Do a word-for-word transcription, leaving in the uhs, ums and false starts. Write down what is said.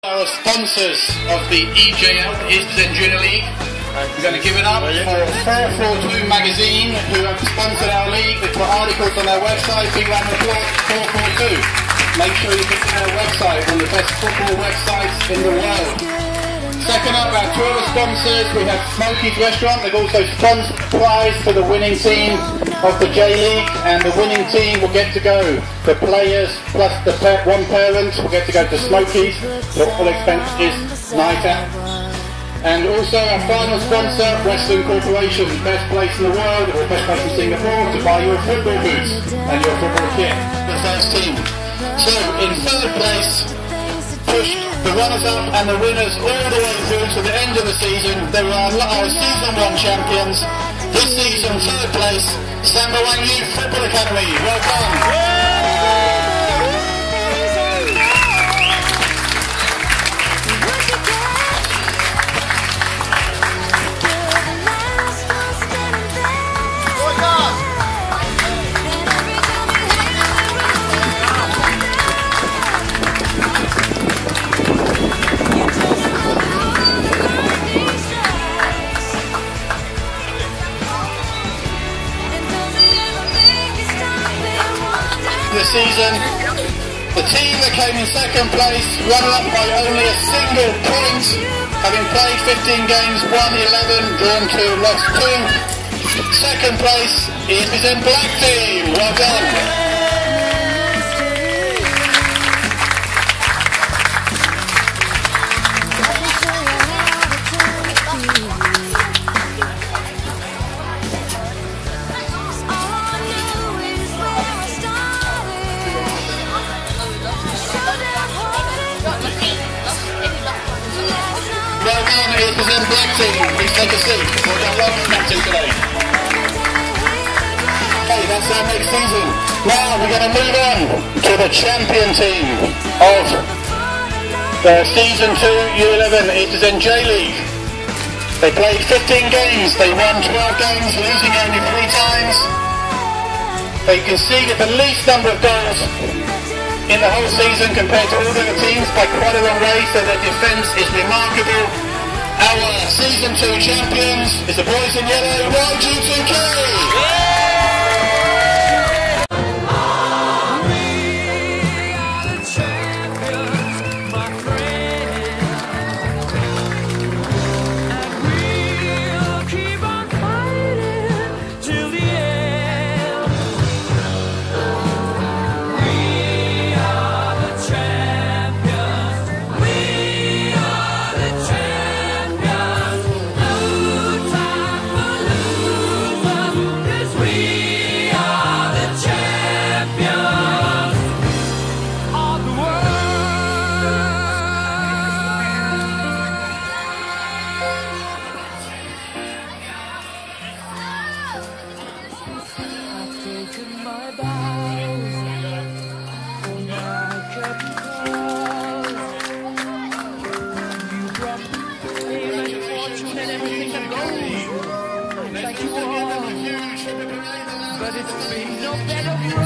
Our sponsors of the E J L, Espzen Jnr League. We're going to give it up for four forty-two magazine, who have sponsored our league. They put articles on their website, Big Round Report four forty-two. Make sure you visit their website, one of the best football websites in the world. Second up, our tour sponsors, we have Smokey's Restaurant. They've also sponsored the prize for the winning team of the J League, and the winning team will get to go. The players plus the pa one parent will get to go to Smokey's for all expenses night out. And also our final sponsor, Western Corporation, best place in the world, or best place in Singapore to buy your football boots and your football kit. The first team. So in third place, pushed the runners-up and the winners all the way through to the end of the season. They were our, our season one champions. This season, third place, Espzen Jnr Football Academy. Well done. The season, the team that came in second place, runner-up by only a single point, having played fifteen games, won eleven, drawn two, lost two. Second place is in Black Team. Well done. Well done, Espzen Black Team. Please take a seat. Well done, well done, captain today. Okay, that's our next season. Now we're going to move on to the champion team of the season two U eleven Espzen J League. They played fifteen games. They won twelve games, losing only three times. They conceded the least number of goals in the whole season compared to all the other teams by quite a long way, so their defence is remarkable. Our season two champions is the boys in yellow, Y G two K. But it's been no better.